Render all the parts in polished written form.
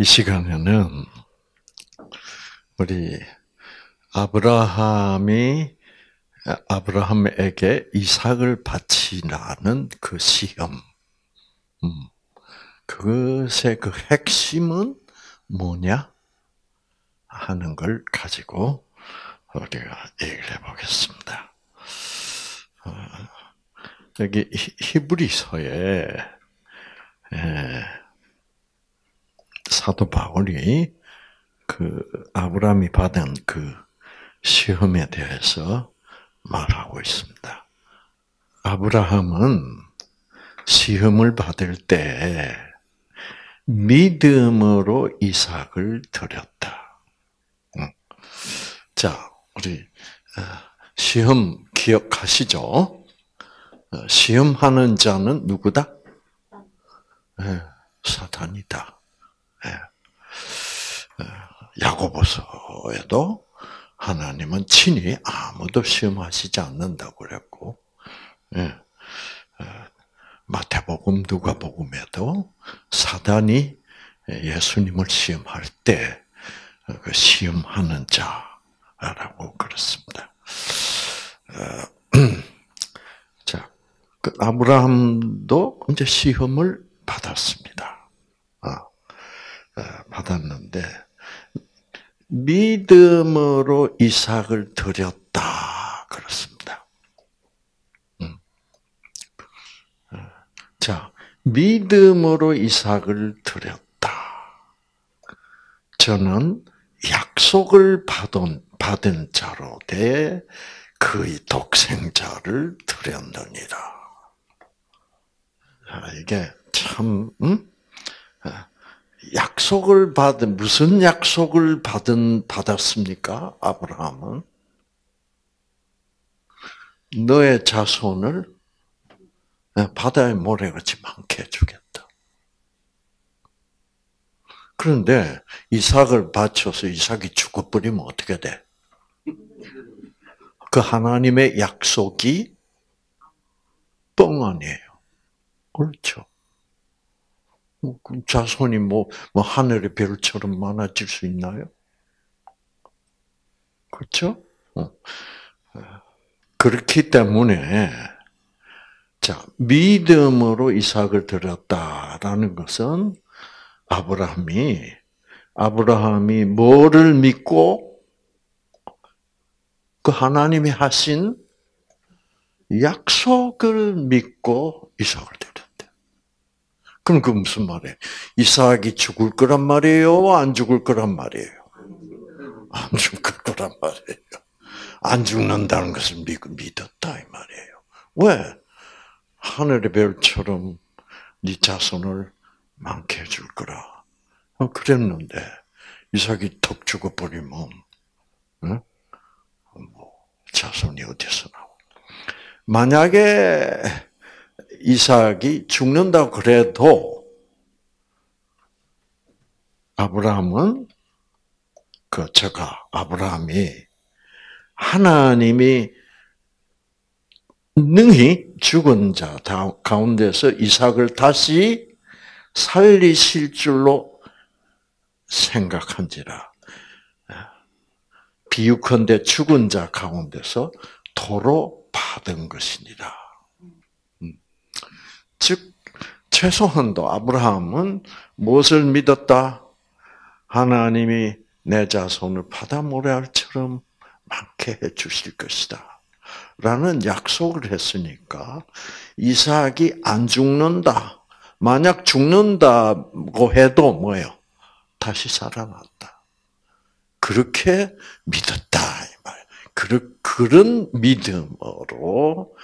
이 시간에는 우리 아브라함에게 이삭을 바치라는 그 시험, 그것의 그 핵심은 뭐냐 하는 걸 가지고 우리가 얘기를 해보겠습니다. 여기 히브리서에 사도 바울이 그 아브라함이 받은 그 시험에 대해서 말하고 있습니다. 아브라함은 시험을 받을 때 믿음으로 이삭을 드렸다. 자, 우리 시험 기억하시죠? 시험하는 자는 누구다? 사탄이다. 야고보서에도 하나님은 친히 아무도 시험하시지 않는다고 그랬고, 마태복음, 누가복음에도 사단이 예수님을 시험할 때 그 시험하는 자라고 그랬습니다. 자, 그 아브라함도 이제 시험을 받았습니다. 받았는데 믿음으로 이삭을 드렸다 그렇습니다. 자, 믿음으로 이삭을 드렸다. 저는 약속을 받은 자로 돼 그의 독생자를 드렸느니라. 이게 참 약속을 무슨 약속을 받았습니까? 아브라함은 너의 자손을 바다의 모래같이 많게 해주겠다. 그런데 이삭을 바쳐서 이삭이 죽어버리면 어떻게 돼? 그 하나님의 약속이 뻥 아니에요. 그렇죠. 자손이 하늘의 별처럼 많아질 수 있나요? 그렇죠? 그렇기 때문에, 자, 믿음으로 이삭을 드렸다라는 것은 아브라함이 뭐를 믿고 그 하나님이 하신 약속을 믿고 이삭을 드렸대. 그럼 그 무슨 말이에요? 이삭이 죽을 거란 말이에요? 안 죽을 거란 말이에요? 안 죽을 거란 말이에요. 안 죽는다는 것을 믿었다 이 말이에요. 왜? 하늘의 별처럼 네 자손을 많게 해줄 거라. 그랬는데 이삭이 턱 죽어버리면 자손이 어디서 나오? 만약에 이삭이 죽는다고 그래도 아브라함이 하나님이 능히 죽은 자 가운데서 이삭을 다시 살리실 줄로 생각한지라. 비유컨대 죽은 자 가운데서 도로 받은 것이니라. 즉 최소한도 아브라함은 무엇을 믿었다? 하나님이 내 자손을 바다 모래알처럼 많게 해 주실 것이다. 라는 약속을 했으니까 이삭이 안 죽는다. 만약 죽는다고 해도 뭐예요? 다시 살아난다. 그렇게 믿었다 이 말. 그런 믿음으로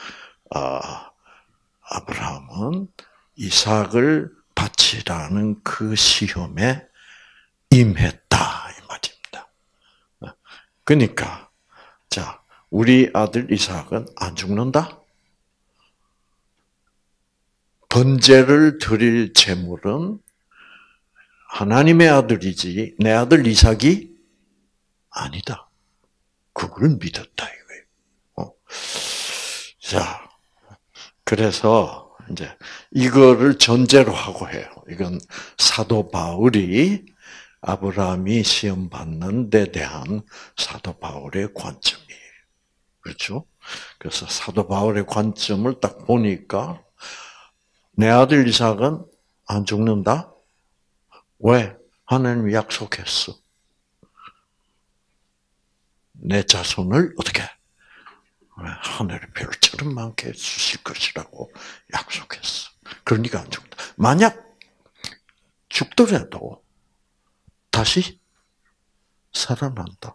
아브라함은 이삭을 바치라는 그 시험에 임했다 이 말입니다. 그러니까 자, 우리 아들 이삭은 안 죽는다. 번제를 드릴 제물은 하나님의 아들이지 내 아들 이삭이 아니다. 그걸 믿었다 이거예요. 자, 그래서 이제 이거를 전제로 하고 해요. 이건 사도 바울이 아브라함이 시험 받는 데 대한 사도 바울의 관점이에요. 그렇죠? 그래서 사도 바울의 관점을 딱 보니까 내 아들 이삭은 안 죽는다? 왜? 하나님이 약속했어. 내 자손을 어떻게? 하늘의 별처럼 많게 해주실 것이라고 약속했어. 그러니까 안 죽는다. 만약 죽더라도 다시 살아난다.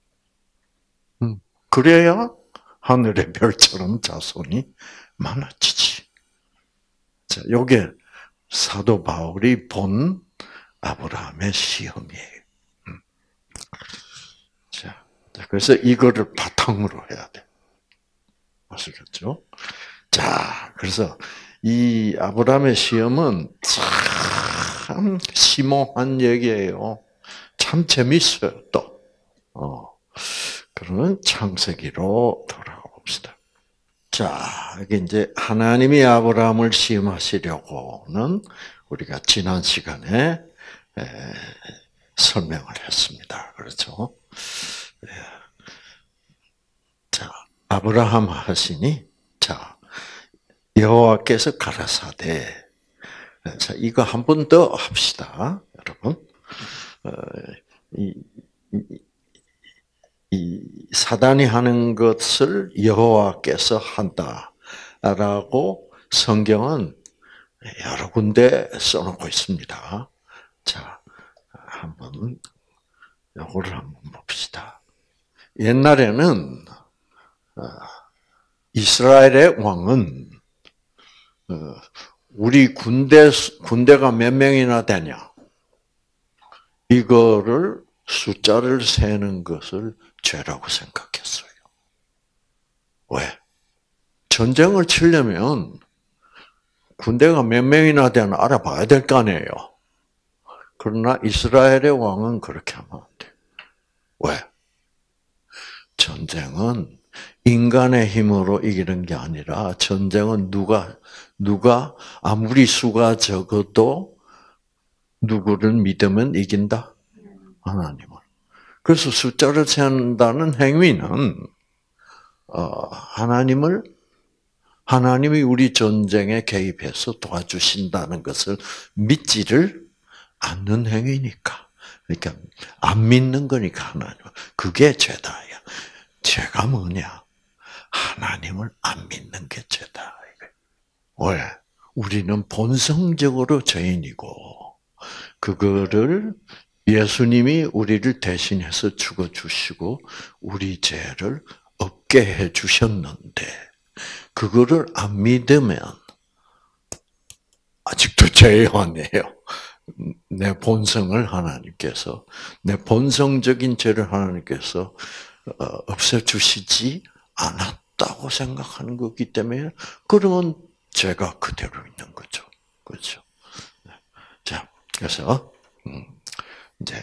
그래야 하늘의 별처럼 자손이 많아지지. 자, 요게 사도 바울이 본 아브라함의 시험이에요. 자, 그래서 이거를 바탕으로 해야 돼. 아시겠죠? 자, 그래서 이 아브라함의 시험은 참 심오한 얘기예요. 참 재밌어요, 또. 그러면 창세기로 돌아가 봅시다. 자, 이게 이제 하나님이 아브라함을 시험하시려고는 우리가 지난 시간에 설명을 했습니다. 그렇죠? 자, 아브라함 하시니, 자, 여호와께서 가라사대. 자, 이거 한 번 더 합시다, 여러분. 이 사단이 하는 것을 여호와께서 한다라고 성경은 여러 군데 써놓고 있습니다. 자, 한번 이거를 한번 봅시다. 옛날에는 이스라엘의 왕은 우리 군대가 몇 명이나 되냐 이거를 숫자를 세는 것을 죄라고 생각했어요. 왜? 전쟁을 치려면 군대가 몇 명이나 되나 알아봐야 될 거 아니에요. 그러나 이스라엘의 왕은 그렇게 하면 안 돼요. 왜? 전쟁은 인간의 힘으로 이기는 게 아니라 전쟁은 누가 아무리 수가 적어도 누구를 믿으면 이긴다? 하나님을. 그래서 숫자를 세운다는 행위는 하나님이 우리 전쟁에 개입해서 도와주신다는 것을 믿지를 않는 행위니까. 그러니까 안 믿는 거니까 하나님. 그게 죄다. 죄가 뭐냐? 하나님을 안 믿는 게 죄다. 왜? 우리는 본성적으로 죄인이고 그거를 예수님이 우리를 대신해서 죽어주시고 우리 죄를 없게 해주셨는데 그거를 안 믿으면 아직도 죄인이에요. 내 본성을 하나님께서 내 본성적인 죄를 하나님께서 없애주시지 않았다고 생각하는 거기 때문에 그러면 죄가 그대로 있는 거죠. 그렇죠? 자, 그래서 이제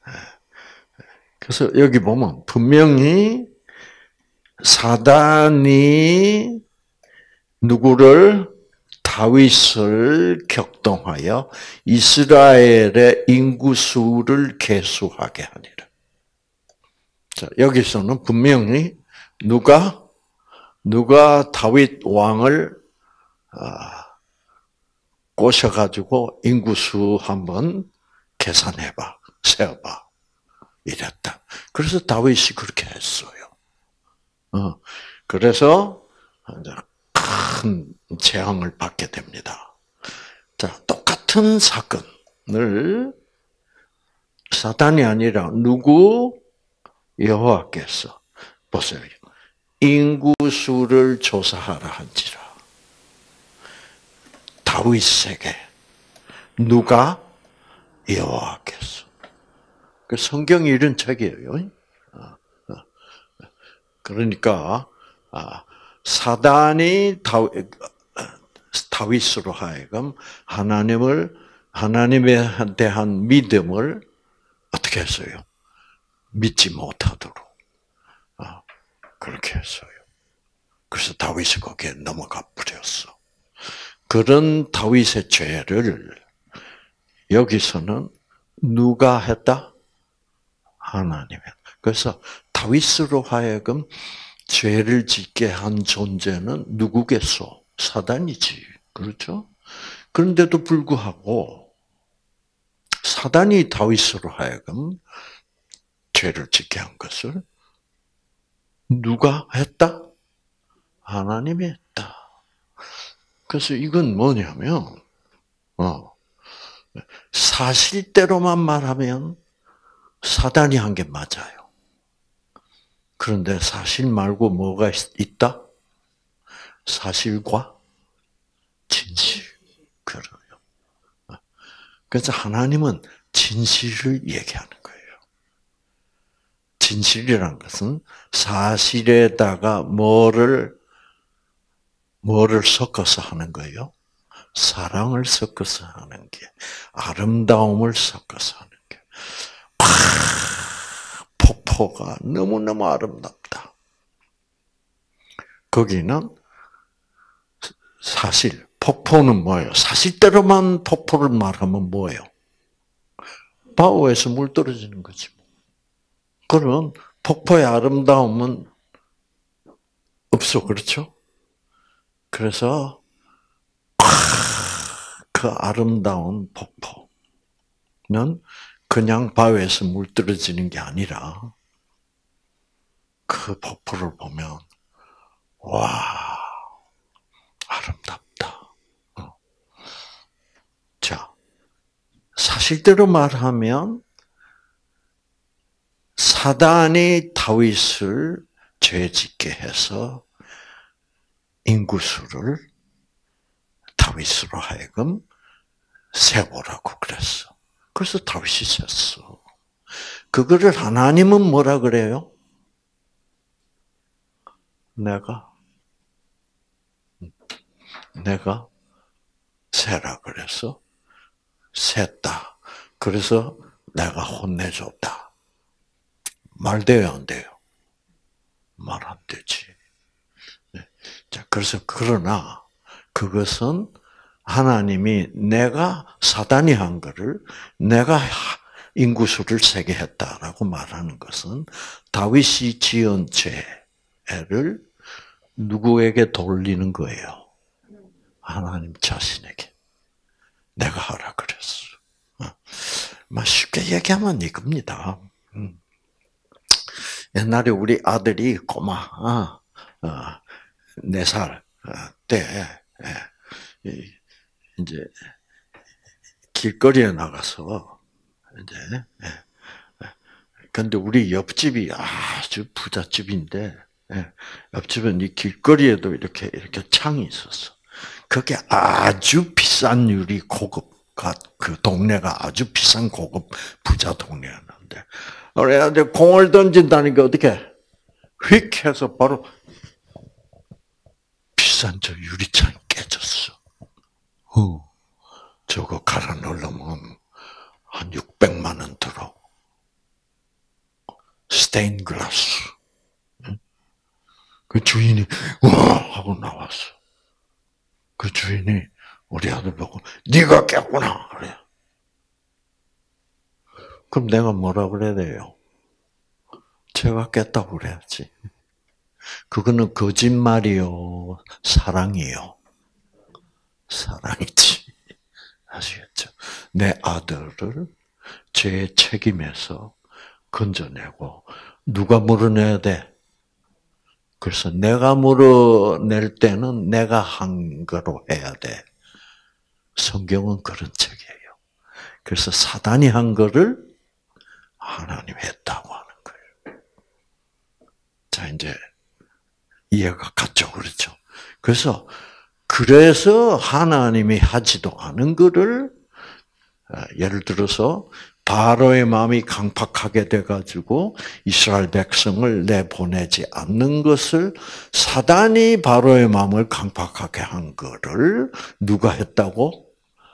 그래서 여기 보면 분명히 사단이 누구를 다윗을 격동하여 이스라엘의 인구수를 계수하게 하니라. 자, 여기서는 분명히 누가 다윗 왕을 꼬셔가지고 인구수 한번 계산해봐, 세어봐 이랬다. 그래서 다윗이 그렇게 했어요. 그래서 큰 재앙을 받게 됩니다. 자, 똑같은 사건을 사단이 아니라 누구? 여호와께서 보세요. 인구수를 조사하라 한지라. 다윗에게 누가? 여호와께서. 그 성경이 이런 책이에요. 그러니까 사단이 다윗으로 하여금 하나님에 대한 믿음을 어떻게 했어요? 믿지 못하도록 그렇게 했어요. 그래서 다윗이 거기에 넘어가 버렸어. 그런 다윗의 죄를 여기서는 누가 했다? 하나님이. 그래서 다윗으로 하여금 죄를 짓게 한 존재는 누구겠소? 사단이지. 그렇죠? 그런데도 불구하고 사단이 다윗으로 하여금 죄를 짓게 한 것을 누가 했다? 하나님이 했다. 그래서 이건 뭐냐면, 사실대로만 말하면 사단이 한 게 맞아요. 그런데 사실 말고 뭐가 있다? 사실과 진실. 그래요. 그래서 하나님은 진실을 얘기하는 거예요. 진실이란 것은 사실에다가 뭐를 섞어서 하는 거예요? 사랑을 섞어서 하는 게, 아름다움을 섞어서 하는 게. 폭포가 너무너무 아름답다. 거기는 사실, 폭포는 뭐예요? 사실대로만 폭포를 말하면 뭐예요? 바오에서 물 떨어지는 거지. 그런 폭포의 아름다움은 없어, 그렇죠? 그래서 그 아름다운 폭포는 그냥 바위에서 물 떨어지는 게 아니라 그 폭포를 보면 와, 아름답다. 자, 사실대로 말하면 사단이 다윗을 죄짓게 해서 인구수를 다윗으로 하여금 세보라고 그랬어. 그래서 다윗이 셌어. 그거를 하나님은 뭐라 그래요? 내가 세라 그래서 셌다. 그래서 내가 혼내줬다. 말 돼요, 안 돼요? 말 안 되지. 자, 그래서 그러나 그것은 하나님이 내가 사단이 한 거를 내가 인구수를 세게 했다라고 말하는 것은 다윗이 지은 죄를 누구에게 돌리는 거예요? 하나님 자신에게. 내가 하라 그랬어. 쉽게 얘기하면 이겁니다. 옛날에 우리 아들이 꼬마 4살 때 이제 길거리에 나가서 이제 근데 우리 옆집이 아주 부잣집인데 옆집은 이 길거리에도 이렇게 창이 있었어. 그게 아주 비싼 유리 고급 그 동네가 아주 비싼 고급 부자 동네였는데 그래 공을 던진다니까 어떻게 휙 해서 바로 비싼 저 유리창이 깨졌어. 저거 갈아 넣으려면 한 600만 원 들어. 스테인 글라스. 그 주인이 와 하고 나왔어. 그 주인이 우리 아들 보고 네가 깼구나 그래. 그럼 내가 뭐라 그래야 돼요? 제가 깼다고 그래야지. 그거는 거짓말이요, 사랑이요. 사랑이지. 아시겠죠? 내 아들을 제 책임에서 건져내고 누가 물어내야 돼? 그래서 내가 물어낼 때는 내가 한 거로 해야 돼. 성경은 그런 책이에요. 그래서 사단이 한 거를 하나님이 했다고 하는 거예요. 자, 이제 이해가 갔죠, 그렇죠? 그래서 하나님이 하지도 않은 거를 예를 들어서 바로의 마음이 강팍하게 돼가지고 이스라엘 백성을 내보내지 않는 것을 사단이 바로의 마음을 강팍하게 한 거를 누가 했다고?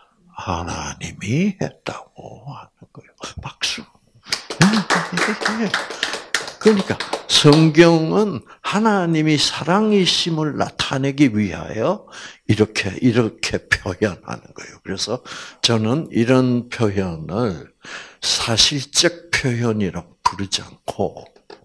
하나님이 했다고 하는 거예요. 박수. 그러니까 성경은 하나님이 사랑이심을 나타내기 위하여 이렇게 표현하는 거예요. 그래서 저는 이런 표현을 사실적 표현이라고 부르지 않고,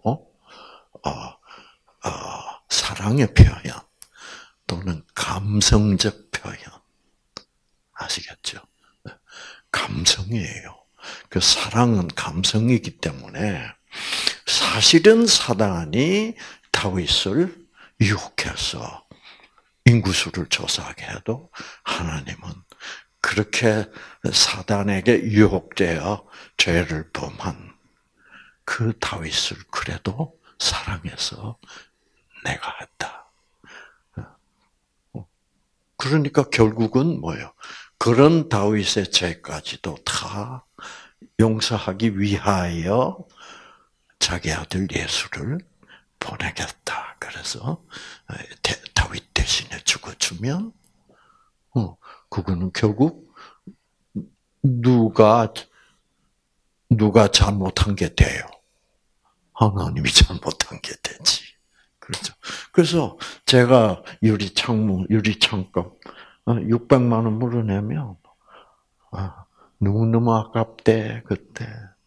사랑의 표현 또는 감성적 표현. 아시겠죠? 감성이에요. 그 사랑은 감성이기 때문에 사실은 사단이 다윗을 유혹해서 인구수를 조사하게 해도 하나님은 그렇게 사단에게 유혹되어 죄를 범한 그 다윗을 그래도 사랑해서 내가 했다. 그러니까 결국은 뭐예요? 그런 다윗의 죄까지도 다 용서하기 위하여 자기 아들 예수를 보내겠다. 그래서 다윗 대신에 죽어주면 그거는 결국 누가 잘못한 게 돼요? 하나님이 잘못한 게 되지. 그렇죠. 그래서 제가 유리창문, 유리창고 600만 원 물어내면 너무너무 아깝대 그때.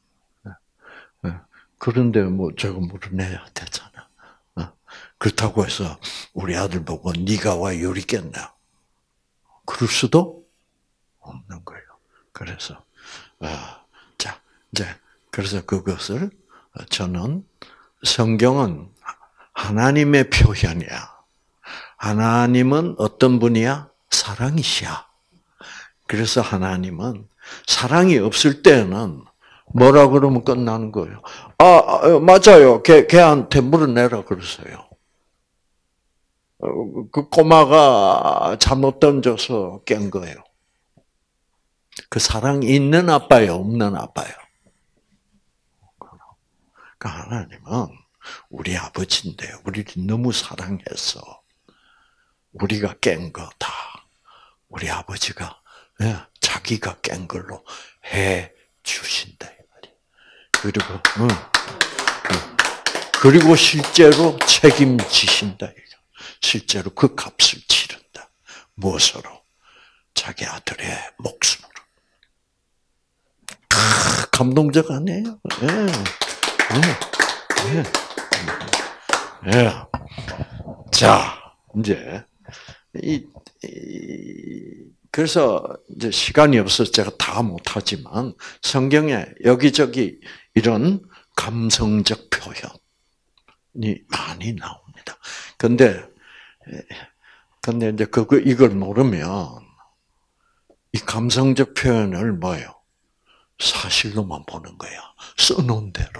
그런데 뭐 저거 물어내야 되잖아. 그렇다고 해서 우리 아들 보고 네가 와 유리 깼나? 그럴 수도 없는 거예요. 그래서 자 이제 그래서 그것을 저는 성경은 하나님의 표현이야. 하나님은 어떤 분이야? 사랑이시야. 그래서 하나님은 사랑이 없을 때는 뭐라 그러면 끝나는 거예요. 맞아요. 걔한테 물어내라 그러세요. 그 꼬마가 잘못 던져서 깬 거예요. 그 사랑이 있는 아빠예요? 없는 아빠예요? 그 하나님은 우리 아버지인데 우리를 너무 사랑해서 우리가 깬 거 다 우리 아버지가 자기가 깬 걸로 해 주신다. 그리고 실제로 책임지신다. 실제로 그 값을 치른다. 무엇으로? 자기 아들의 목숨으로. 감동적 아니에요? 자, 이제 그래서 이제 시간이 없어서 제가 다 못하지만 성경에 여기저기 이런 감성적 표현이 많이 나옵니다. 근데 이제 이걸 모르면 이 감성적 표현을 뭐예요? 사실로만 보는 거야. 써놓은 대로.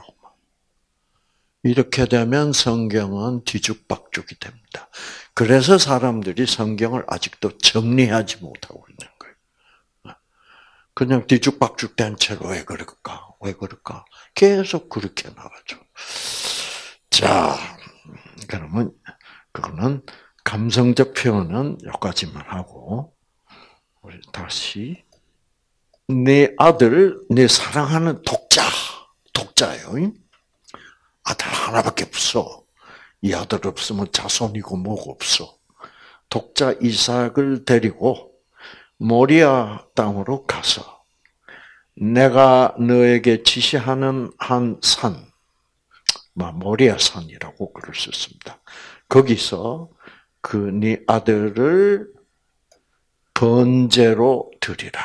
이렇게 되면 성경은 뒤죽박죽이 됩니다. 그래서 사람들이 성경을 아직도 정리하지 못하고 있는 거예요. 그냥 뒤죽박죽 된 채로 왜 그럴까? 왜 그럴까? 계속 그렇게 나가죠. 자, 그러면 그거는 감성적 표현은 여기까지만 하고 우리 다시 내 아들, 내 사랑하는 독자예요. 아들 하나밖에 없어. 이 아들 없으면 자손이고 뭐가 없어. 독자 이삭을 데리고 모리아 땅으로 가서 내가 너에게 지시하는 한 산, 모리아 산이라고 글을 썼습니다. 거기서 그 네 아들을 번제로 드리라.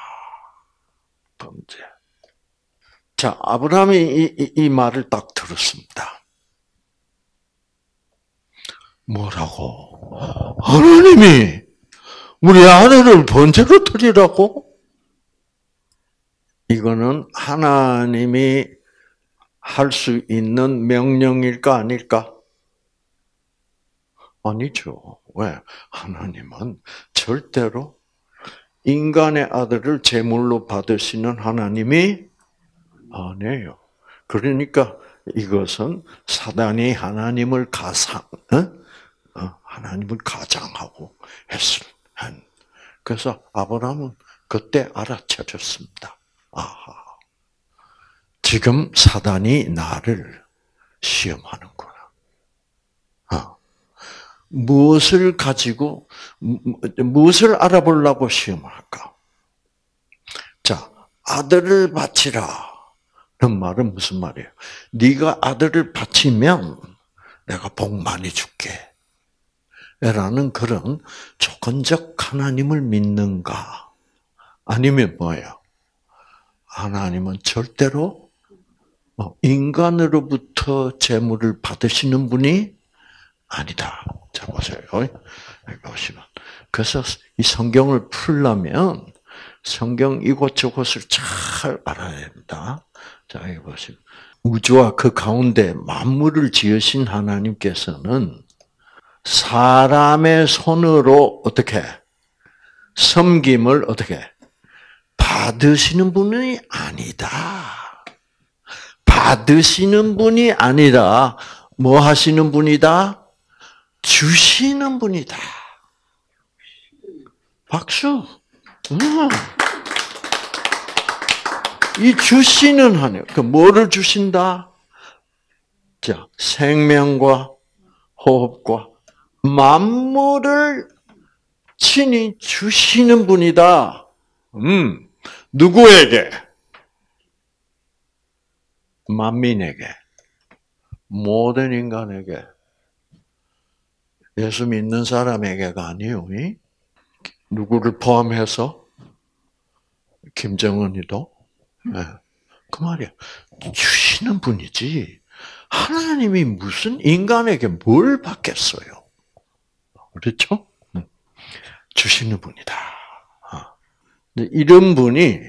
번제. 자, 아브라함이 이 말을 딱 들었습니다. 뭐라고? 하나님이 우리 아들을 번제로 드리라고? 이거는 하나님이 할 수 있는 명령일까 아닐까? 아니죠. 왜? 하나님은 절대로 인간의 아들을 제물로 받으시는 하나님이 아니에요. 그러니까 이것은 사단이 하나님을 하나님을 가장하고 했을. 그래서 아브라함은 그때 알아차렸습니다. 아하, 지금 사단이 나를 시험하는구나. 무엇을 가지고 무엇을 알아보려고 시험할까? 자, 아들을 바치라. 그 말은 무슨 말이에요? 네가 아들을 바치면 내가 복 많이 줄게. 라는 그런 조건적 하나님을 믿는가? 아니면 뭐예요? 하나님은 절대로 인간으로부터 재물을 받으시는 분이 아니다. 자, 보세요. 여기 보시면. 그래서 이 성경을 풀려면 성경 이곳저곳을 잘 알아야 됩니다. 자, 여기 보시면. 우주와 그 가운데 만물을 지으신 하나님께서는 사람의 손으로 어떻게 섬김을 어떻게 받으시는 분이 아니다. 받으시는 분이 아니라 뭐 하시는 분이다? 주시는 분이다. 박수. 이 주시는 하나님, 그 뭐를 주신다? 자, 생명과 호흡과 만물을 친히 주시는 분이다. 누구에게? 만민에게. 모든 인간에게. 예수 믿는 사람에게가 아니요. 누구를 포함해서? 김정은이도? 네. 그 말이야. 주시는 분이지. 하나님이 무슨 인간에게 뭘 받겠어요? 그렇죠? 주시는 분이다. 이런 분이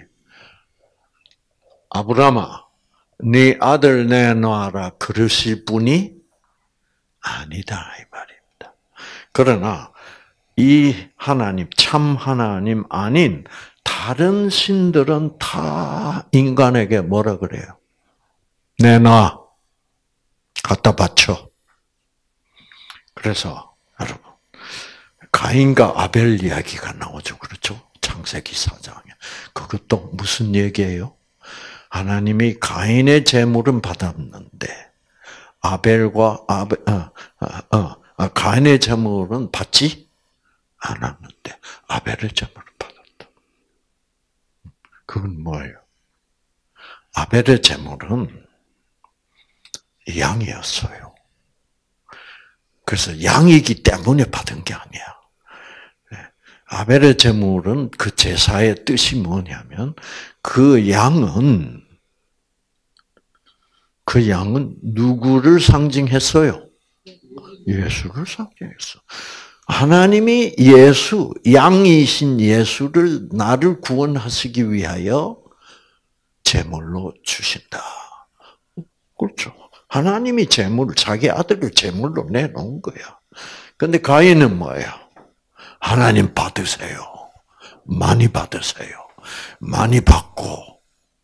아브라함아, 네 아들 내놔라 그러실 분이 아니다 이 말입니다. 그러나 이 하나님, 참 하나님 아닌 다른 신들은 다 인간에게 뭐라 그래요? 내놔, 갖다 바쳐. 그래서 여러분, 가인과 아벨 이야기가 나오죠. 그렇죠? 창세기 4장에. 그것도 무슨 얘기예요? 하나님이 가인의 제물은 받았는데 아벨과 가인의 제물은 받지 않았는데 아벨의 제물을 받았다. 그건 뭐예요? 아벨의 제물은 양이었어요. 그래서 양이기 때문에 받은 게 아니야. 아벨의 제물은 그 제사의 뜻이 뭐냐면 그 양은 누구를 상징했어요? 예수를 상징했어. 하나님이 양이신 예수를 나를 구원하시기 위하여 제물로 주신다. 그렇죠. 하나님이 자기 아들을 제물로 내놓은 거야. 근데 가인은 뭐예요? 하나님 받으세요. 많이 받으세요. 많이 받고,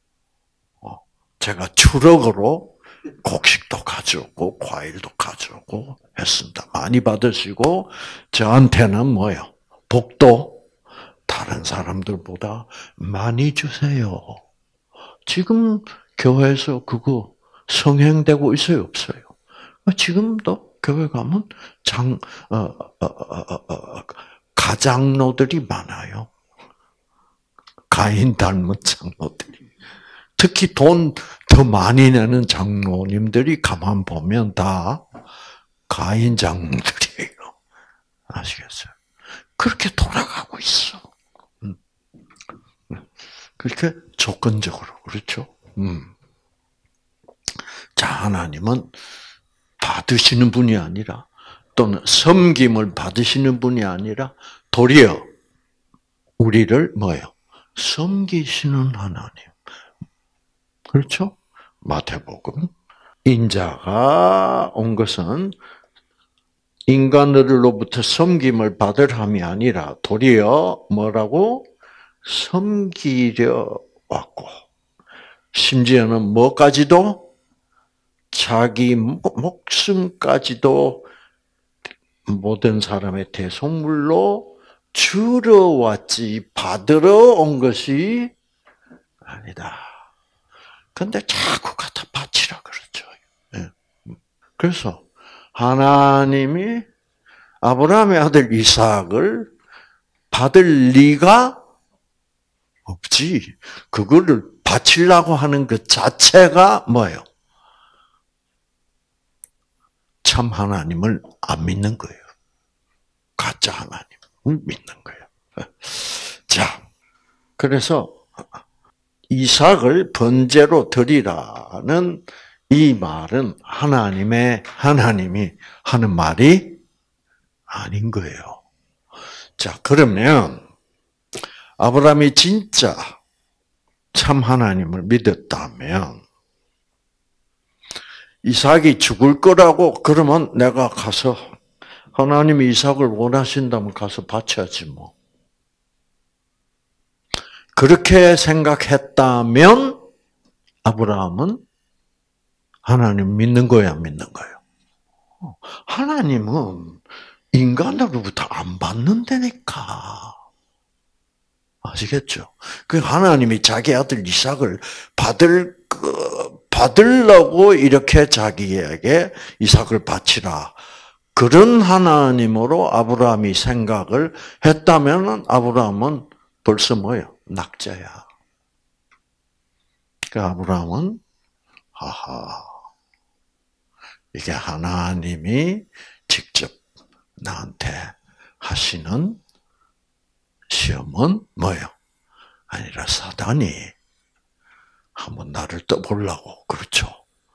제가 추럭으로 곡식도 가져오고, 과일도 가져오고 했습니다. 많이 받으시고, 저한테는 뭐예요? 복도 다른 사람들보다 많이 주세요. 지금 교회에서 그거 성행되고 있어요, 없어요? 지금도 교회 가면 가장로들이 많아요. 가인 닮은 장로들이. 특히 돈 더 많이 내는 장로님들이 가만 보면 다 가인 장로들이에요. 아시겠어요? 그렇게 돌아가고 있어. 그렇게 조건적으로, 그렇죠? 자, 하나님은 받으시는 분이 아니라, 또는 섬김을 받으시는 분이 아니라, 도리어 우리를 뭐예요? 섬기시는 하나님. 그렇죠? 마태복음. 인자가 온 것은 인간으로부터 섬김을 받을 함이 아니라 도리어 뭐라고? 섬기려 왔고, 심지어는 뭐까지도? 자기 목숨까지도 모든 사람의 대속물로 주러 왔지 받으러 온 것이 아니다. 근데 자꾸 갖다 바치라 그러죠. 그래서 하나님이 아브라함의 아들 이삭을 받을 리가 없지. 그거를 바치려고 하는 그 자체가 뭐예요? 참 하나님을 안 믿는 거예요. 가짜 하나님을 믿는 거예요. 자, 그래서 이삭을 번제로 드리라는 이 말은 하나님이 하는 말이 아닌 거예요. 자, 그러면 아브라함이 진짜 참 하나님을 믿었다면 이삭이 죽을 거라고 그러면 내가 가서 하나님이 이삭을 원하신다면 가서 바쳐야지 뭐. 그렇게 생각했다면 아브라함은 하나님 믿는 거야, 안 믿는 거예요? 하나님은 인간으로부터 안 받는다니까. 아시겠죠? 그 하나님이 자기 아들 이삭을 받으려고 이렇게 자기에게 이삭을 바치라. 그런 하나님으로 아브라함이 생각을 했다면 아브라함은 벌써 뭐예요? 낙자야. 그 아브라함은 이게 하나님이 직접 나한테 하시는 시험은 뭐예요? 아니라 사단이 한번 나를 떠보려고. 그렇죠?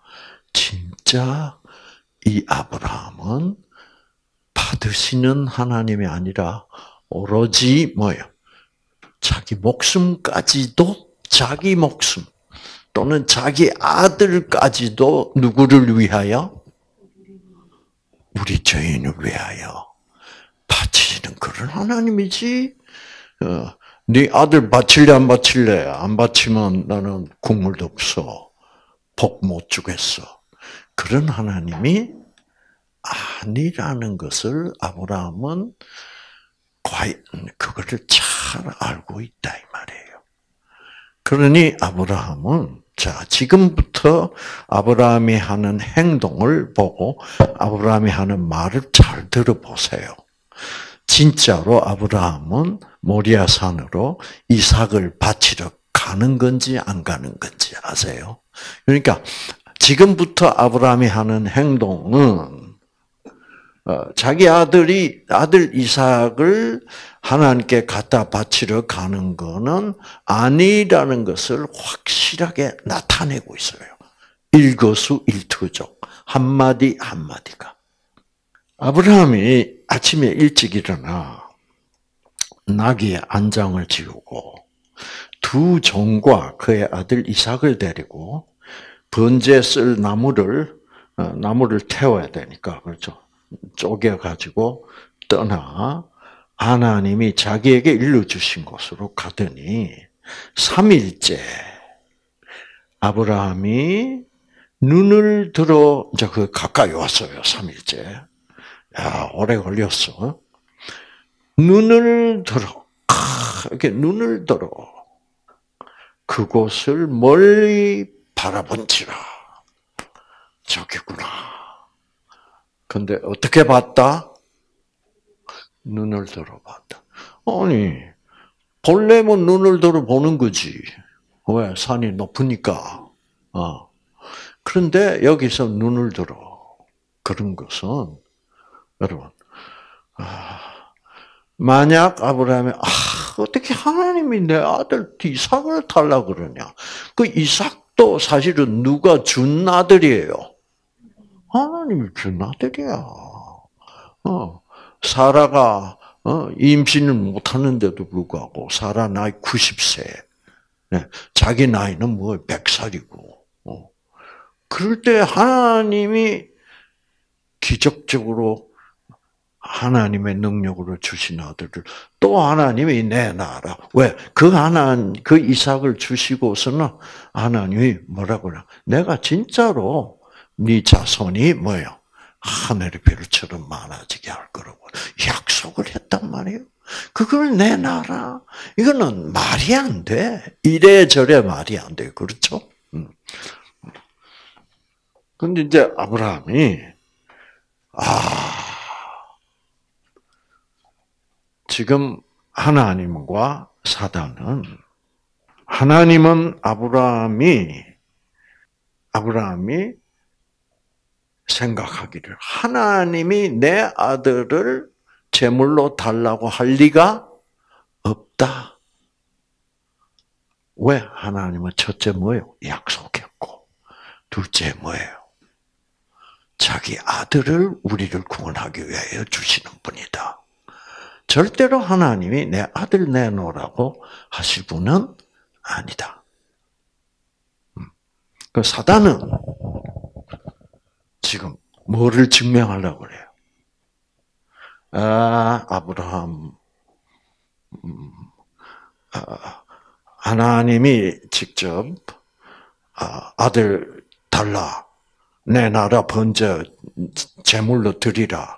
진짜 이 아브라함은 받으시는 하나님이 아니라 오로지 뭐예요? 자기 목숨까지도 자기 목숨 또는 자기 아들까지도 누구를 위하여? 우리 죄인을 위하여 바치시는 그런 하나님이지. 네 아들 바칠래 안 바칠래? 안 바치면 나는 국물도 없어. 복 못 주겠어. 그런 하나님이 아니라는 것을 아브라함은 과연 그거를 잘 알고 있다 이 말이에요. 그러니 아브라함은 자 지금부터 아브라함이 하는 행동을 보고 아브라함이 하는 말을 잘 들어보세요. 진짜로 아브라함은 모리아 산으로 이삭을 바치러 가는 건지 안 가는 건지 아세요? 그러니까 지금부터 아브라함이 하는 행동은 자기 아들 이삭을 하나님께 갖다 바치러 가는 거는 아니라는 것을 확실하게 나타내고 있어요. 일거수일투족 한마디 한마디가. 아브라함이 아침에 일찍 일어나 나귀의 안장을 지우고 두 종과 그의 아들 이삭을 데리고 번제 쓸 나무를 태워야 되니까 그렇죠. 쪼개가지고 떠나 하나님이 자기에게 일러주신 곳으로 가더니 3일째 아브라함이 눈을 들어 이제 그 가까이 왔어요. 3일째. 야, 오래 걸렸어. 눈을 들어. 이렇게 눈을 들어. 그곳을 멀리 바라본지라. 저기구나. 근데 어떻게 봤다? 눈을 들어봤다. 아니, 본래면 눈을 들어보는 거지. 왜? 산이 높으니까. 그런데 여기서 눈을 들어. 그런 것은, 여러분, 만약 아브라함이, 어떻게 하나님이 내 아들 이삭을 달라고 그러냐. 그 이삭도 사실은 누가 준 아들이에요. 하나님이 준 아들이야. 사라가 임신을 못하는데도 불구하고 사라 나이 90세. 자기 나이는 뭐 100살이고. 그럴 때 하나님이 기적적으로 하나님의 능력으로 주신 아들을 또 하나님이 내놔라. 왜? 그 이삭을 주시고서는 하나님이 뭐라고 그래? 내가 진짜로 네 자손이 뭐예요? 하늘의 별처럼 많아지게 할 거라고 약속을 했단 말이에요. 그걸 내놔라. 이거는 말이 안 돼. 이래저래 말이 안 돼. 그렇죠? 근데 이제 아브라함이 지금 하나님과 사단은, 하나님은 아브라함이 생각하기를 하나님이 내 아들을 제물로 달라고 할 리가 없다. 왜? 하나님은 첫째 뭐예요? 약속했고, 둘째 뭐예요? 자기 아들을 우리를 구원하기 위하여 주시는 분이다. 절대로 하나님이 내 아들 내놓으라고 하실 분은 아니다. 그 사단은 지금 뭐를 증명하려고 그래요? 아브라함, 하나님이 직접 아들 달라, 내 나라 번제 제물로 드리라.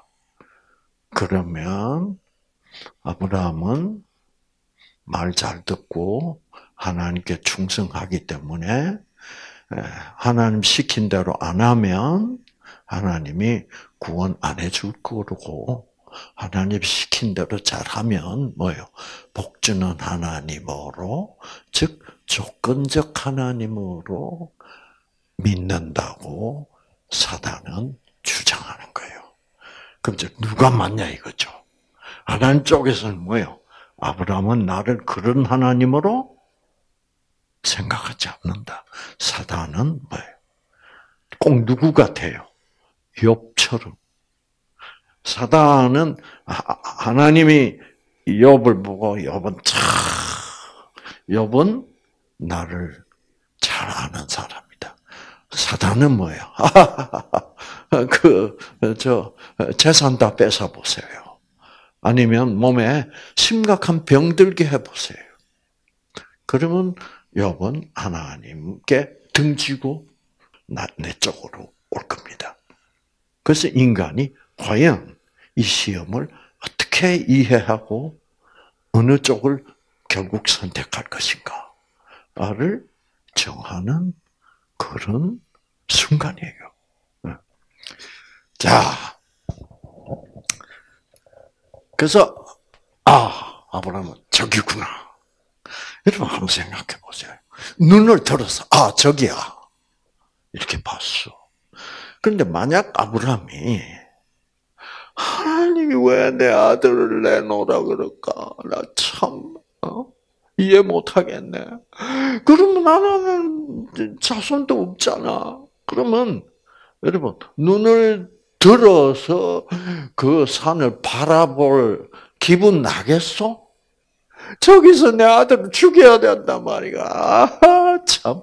그러면 아브라함은 말 잘 듣고 하나님께 충성하기 때문에 하나님 시킨 대로 안 하면 하나님이 구원 안 해줄 거고, 하나님 시킨 대로 잘하면 뭐예요? 복 주는 하나님으로, 즉 조건적 하나님으로 믿는다고 사단은 주장하는 거예요. 그럼 이제 누가 맞냐 이거죠. 하나님 쪽에서는 뭐예요? 아브라함은 나를 그런 하나님으로 생각하지 않는다. 사단은 뭐예요? 꼭 누구 같아요? 욥처럼. 사단은 하나님이 욥을 보고 욥은 나를 잘 아는 사람이다. 사단은 뭐예요? 재산 다 뺏어 보세요. 아니면 몸에 심각한 병들게 해 보세요. 그러면 욥은 하나님께 등지고 내 쪽으로 올 겁니다. 그래서 인간이 과연 이 시험을 어떻게 이해하고 어느 쪽을 결국 선택할 것인가를 정하는 그런 순간이에요. 자, 그래서 아브라함은 저기구나. 여러분 한번 생각해 보세요. 눈을 들어서 저기야 이렇게 봤어. 그런데 만약 아브라함이 하나님이 왜 내 아들을 내놓으라 그럴까? 나 참 이해 못하겠네. 그러면 나는 자손도 없잖아. 그러면 여러분 눈을 들어서 그 산을 바라볼 기분 나겠어? 저기서 내 아들을 죽여야 된단 말이야. 참.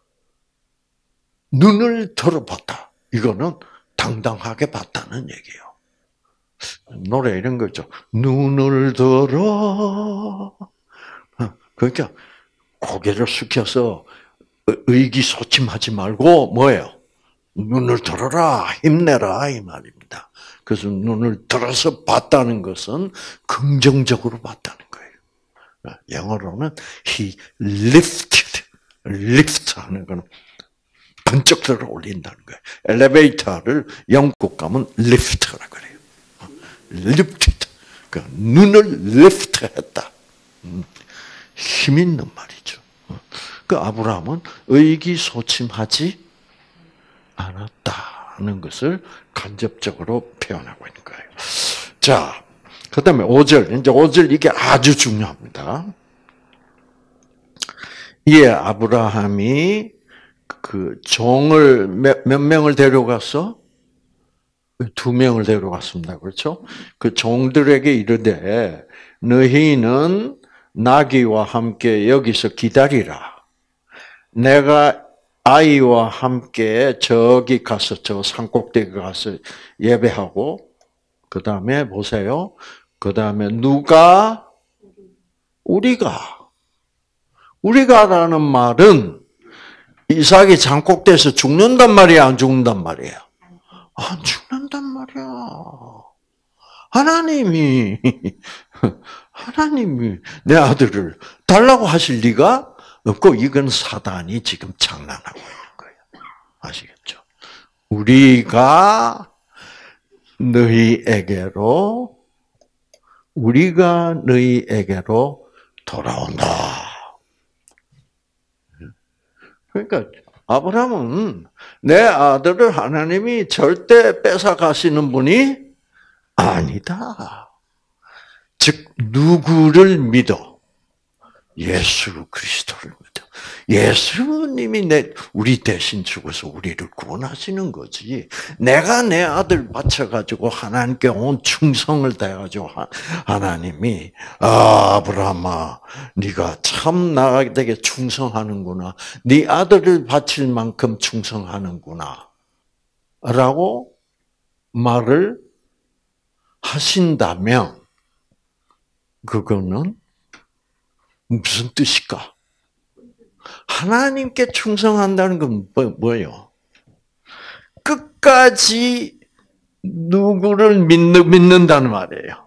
눈을 들어봤다. 이거는 당당하게 봤다는 얘기예요. 노래 이런 거 있죠. 눈을 들어. 그러니까 고개를 숙여서 의기소침하지 말고 뭐예요? 눈을 들어라, 힘내라 이 말입니다. 그래서 눈을 들어서 봤다는 것은 긍정적으로 봤다는 거예요. 영어로는 he lifted, lift 하는 거는 번쩍 들어 올린다는 거예요. 엘리베이터를 영국 가면 lift라 그래요. lifted, 그러니까 눈을 lift했다. 힘 있는 말이죠. 그 아브라함은 의기소침하지 않았다는 것을 간접적으로 표현하고 있는 거예요. 자, 그 다음에 5절. 이제 5절 이게 아주 중요합니다. 이에 아브라함이 그 종을 몇 명을 데려갔어? 2명을 데려갔습니다. 그렇죠? 그 종들에게 이르되 너희는 나귀와 함께 여기서 기다리라. 내가 아이와 함께 저기 가서 저 산꼭대기 가서 예배하고 그 다음에 보세요. 그 다음에 누가? 우리가라는 말은 이삭이 산꼭대기에서 죽는단 말이야, 안 죽는단 말이에요? 안 죽는단 말이야. 하나님이 내 아들을 달라고 하실 리가 없고, 이건 사단이 지금 장난하고 있는 거예요. 아시겠죠? 우리가 너희에게로 우리가 너희에게로 돌아온다. 그러니까 아브라함은 내 아들을 하나님이 절대 뺏어 가시는 분이 아니다. 즉 누구를 믿어? 예수 그리스도를 믿어. 예수님이 우리 대신 죽어서 우리를 구원하시는 거지. 내가 내 아들 바쳐가지고 하나님께 온 충성을 다해가지고 하나님이 아브라함아, 네가 참 나에게 충성하는구나. 네 아들을 바칠 만큼 충성하는구나. 라고 말을 하신다면 그거는 무슨 뜻일까? 하나님께 충성한다는 건 뭐예요? 끝까지 누구를 믿는다는 말이에요.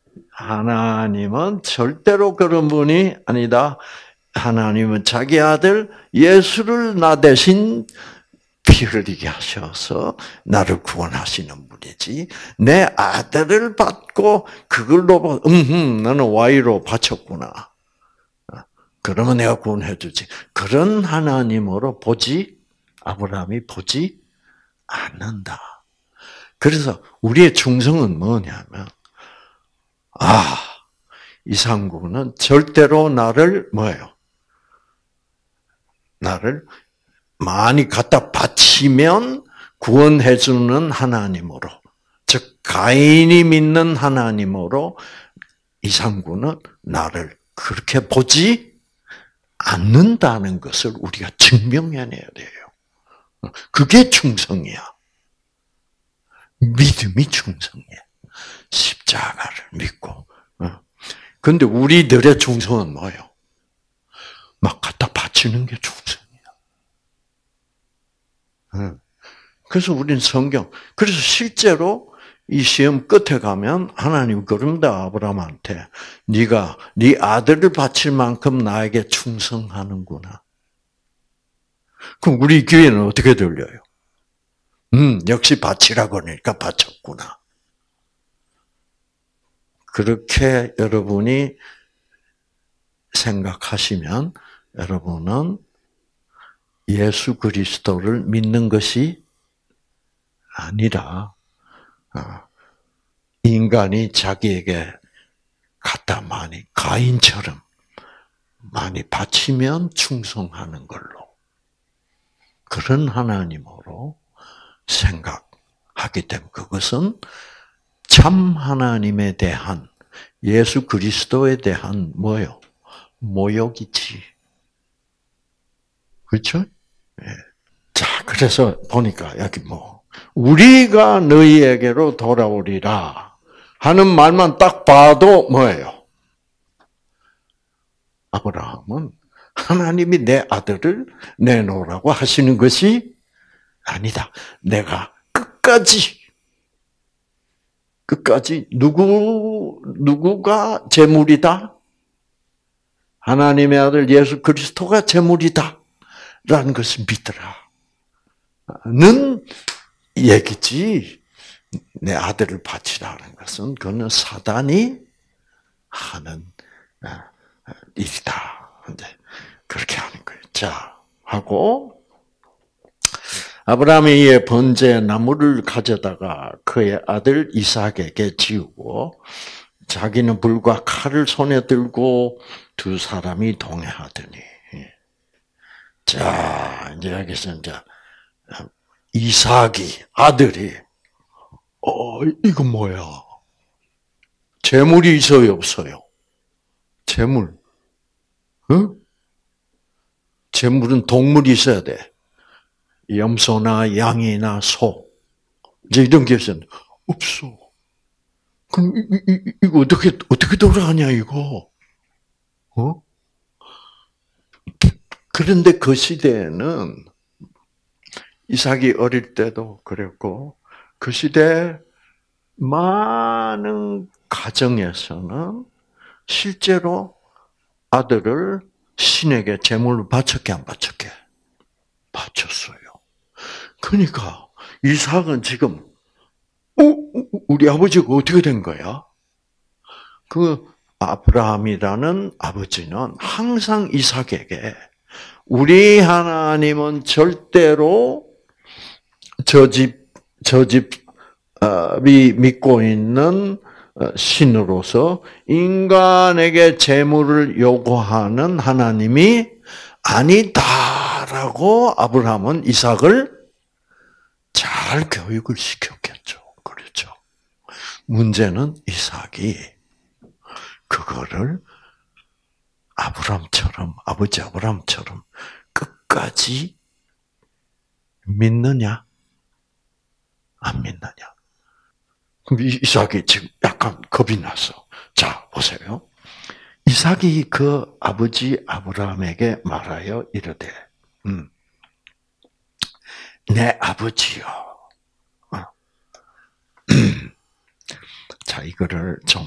하나님은 절대로 그런 분이 아니다. 하나님은 자기 아들 예수를 나 대신 피 흘리게 하셔서 나를 구원하시는 분이지. 내 아들을 받고 그걸로 너는 Y로 바쳤구나. 그러면 내가 구원해 주지. 그런 하나님으로 아브라함이 보지 않는다. 그래서 우리의 충성은 뭐냐면, 이상구는 절대로 나를 나를 많이 갖다 바치면 구원해 주는 하나님으로, 즉 가인이 믿는 하나님으로 이상구는 나를 그렇게 보지 않는다는 것을 우리가 증명해내야 돼요. 그게 충성이야. 믿음이 충성이야. 십자가를 믿고. 그런데 우리들의 충성은 뭐예요? 막 갖다 바치는 게 충성이야. 그래서 우리는 그래서 실제로 이 시험 끝에 가면 하나님 그런다 아브라함한테 네가 네 아들을 바칠 만큼 나에게 충성하는구나. 그럼 우리 귀에는 어떻게 들려요? 역시 바치라고 하니까 바쳤구나. 그렇게 여러분이 생각하시면 여러분은 예수 그리스도를 믿는 것이 아니라 인간이 자기에게 갖다 많이 가인처럼 많이 바치면 충성하는 걸로 그런 하나님으로 생각하기 때문에 그것은 참 하나님에 대한 예수 그리스도에 대한 모욕이지. 그렇죠? 예. 자, 그래서 보니까 여기 우리가 너희에게로 돌아오리라 하는 말만 딱 봐도 뭐예요? 아브라함은 하나님이 내 아들을 내놓으라고 하시는 것이 아니다. 내가 끝까지 누구가 제물이다? 하나님의 아들 예수 그리스도가 제물이다. 라는 것을 믿더라. 는 얘기지. 내 아들을 바치라는 것은 그거는 사단이 하는 일이다. 근데 그렇게 하는 거예요. 자, 하고 아브라함이 이에 번제 나무를 가져다가 그의 아들 이삭에게 지우고 자기는 불과 칼을 손에 들고 두 사람이 동행하더니 자, 이제 여기서 이제 이삭이 아들이 이거 뭐야? 재물이 있어요, 없어요? 재물. 응? 재물은 동물이 있어야 돼. 염소나 양이나 소. 이제 이런 게 있어요. 없어. 그럼 이거 어떻게 돌아가냐 이거? 그런데 그 시대에는 이삭이 어릴 때도 그랬고 그 시대 많은 가정에서는 실제로 아들을 신에게 제물로 바쳤게 안 바쳤게? 바쳤어요. 그러니까 이삭은 지금 우리 아버지가 어떻게 된 거야? 그 아브라함이라는 아버지는 항상 이삭에게 우리 하나님은 절대로 저 집이 믿고 있는 신으로서 인간에게 재물을 요구하는 하나님이 아니다라고 아브라함은 이삭을 잘 교육을 시켰겠죠. 그렇죠. 문제는 이삭이 그거를 아버지 아브라함처럼 끝까지 믿느냐? 안 믿느냐? 그럼 이삭이 지금 약간 겁이 났어. 자, 보세요. 이삭이 그 아버지 아브라함에게 말하여 이르되, 내 아버지여. 자, 이거를 좀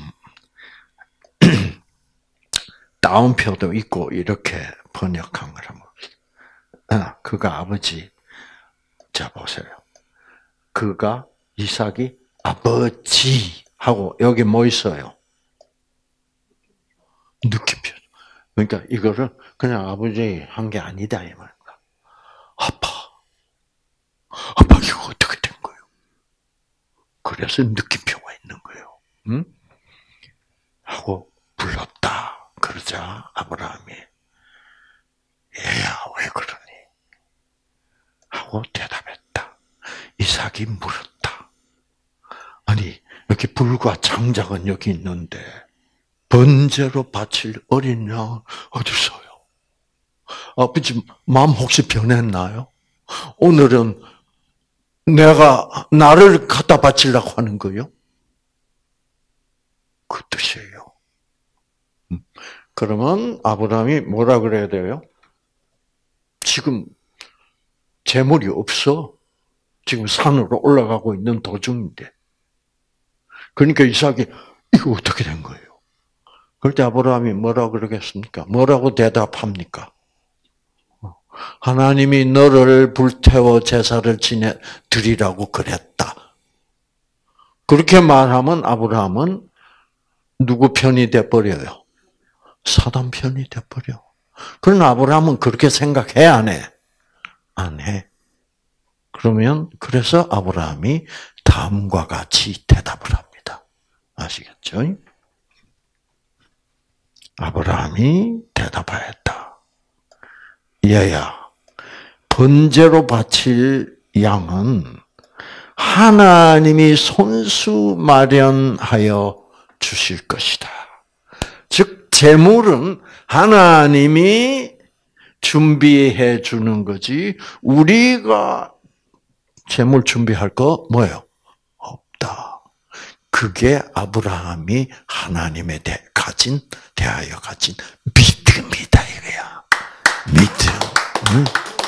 다운표도 있고 이렇게 번역한 걸 한번 봅시다. 그가 아버지. 자, 보세요. 그가 이삭이 아버지 하고 여기 뭐 있어요? 느낌표. 그러니까 이거를 그냥 아버지 한 게 아니다 이 말이야. 아빠 이거 어떻게 된 거예요? 그래서 느낌표가 있는 거예요. 응? 하고 불렀다. 그러자 아브라함이 얘야 왜 그러니? 하고 대답했다. 이삭이 물었다. 아니 이렇게 불과 장작은 여기 있는데 번제로 바칠 어린 양 어디 있어요? 아버지 마음 혹시 변했나요? 오늘은 내가 나를 갖다 바치려고 하는 거요? 그 뜻이에요. 그러면 아브라함이 뭐라 그래야 돼요? 지금 재물이 없어. 지금 산으로 올라가고 있는 도중인데. 그러니까 이삭이 이거 어떻게 된 거예요? 그럴 때 아브라함이 뭐라 그러겠습니까? 뭐라고 대답합니까? 하나님이 너를 불태워 제사를 드리라고 그랬다. 그렇게 말하면 아브라함은 누구 편이 돼버려요? 사단 편이 돼버려. 그러나 아브라함은 그렇게 생각해, 안 해? 안 해. 그러면, 그래서 아브라함이 다음과 같이 대답을 합니다. 아시겠죠? 아브라함이 대답하였다. 얘야, 번제로 바칠 양은 하나님이 손수 마련하여 주실 것이다. 즉, 제물은 하나님이 준비해 주는 거지, 우리가 제물 준비할 거 뭐예요? 없다. 그게 아브라함이 하나님에 대하여 가진 믿음이다, 이거야. 믿음.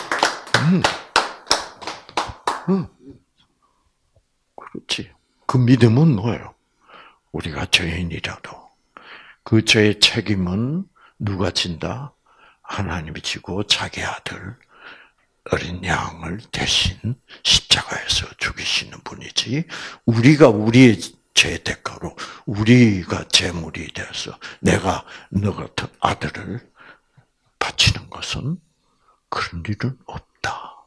그렇지. 그 믿음은 뭐예요? 우리가 죄인이라도 그 죄의 책임은 누가 진다? 하나님이 지고 자기 아들 어린 양을 대신 십자가에서 죽이시는 분이지, 우리가 우리의 죄 대가로 우리가 제물이 돼서 내가 너 같은 아들을 바치는 것은 그런 일은 없다.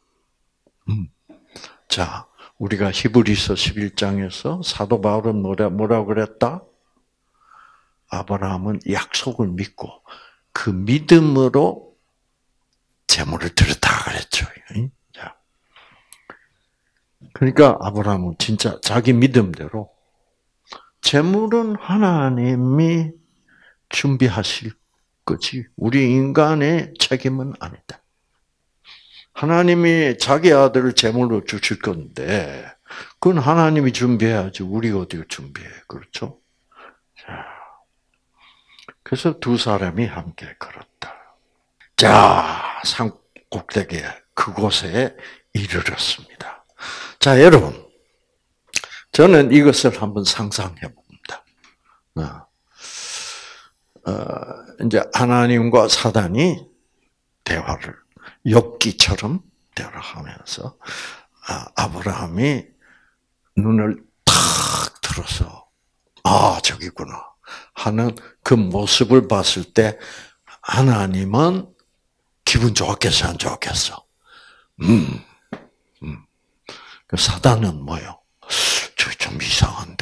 자, 우리가 히브리서 11장에서 사도 바울은 뭐라고 그랬다? 아브라함은 약속을 믿고 그 믿음으로 제물을 드렸다 그랬죠. 자, 그러니까 아브라함은 진짜 자기 믿음대로 제물은 하나님이 준비하실 거지, 우리 인간의 책임은 아니다. 하나님이 자기 아들을 제물로 주실 건데 그건 하나님이 준비해야지 우리가 어떻게 준비해. 그렇죠? 자, 그래서 두 사람이 함께 걸었다. 자, 산 꼭대기에 그곳에 이르렀습니다. 자, 여러분, 저는 이것을 한번 상상해 봅니다. 이제 하나님과 사단이 대화를 욥기처럼 대화하면서 아브라함이 눈을 탁 들어서 저기구나. 하는 그 모습을 봤을 때 하나님은 기분 좋았겠어, 안 좋았겠어? 그 사단은 뭐요? 저 좀 이상한데.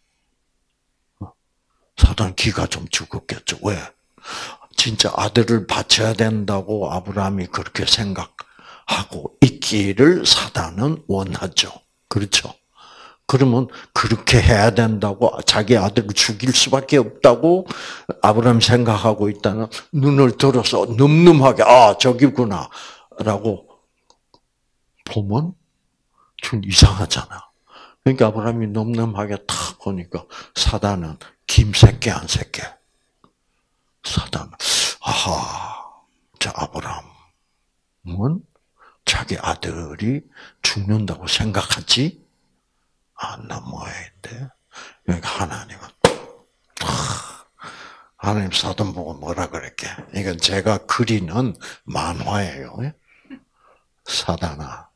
사단 기가 좀 죽었겠죠. 왜? 진짜 아들을 바쳐야 된다고 아브라함이 그렇게 생각하고 있기를 사단은 원하죠. 그렇죠? 그러면 그렇게 해야 된다고 자기 아들을 죽일 수밖에 없다고 아브라함이 생각하고 있다는 눈을 들어서 늠름하게 저기구나라고 보면 좀 이상하잖아. 그러니까 아브라함이 늠름하게 탁 보니까 사단은 김새끼 안 새끼. 사단은 자 아브라함은 자기 아들이 죽는다고 생각하지 않나 모양인데 그러니까 하나님 사단 보고 뭐라 그랬게? 이건 제가 그리는 만화예요. 사단아,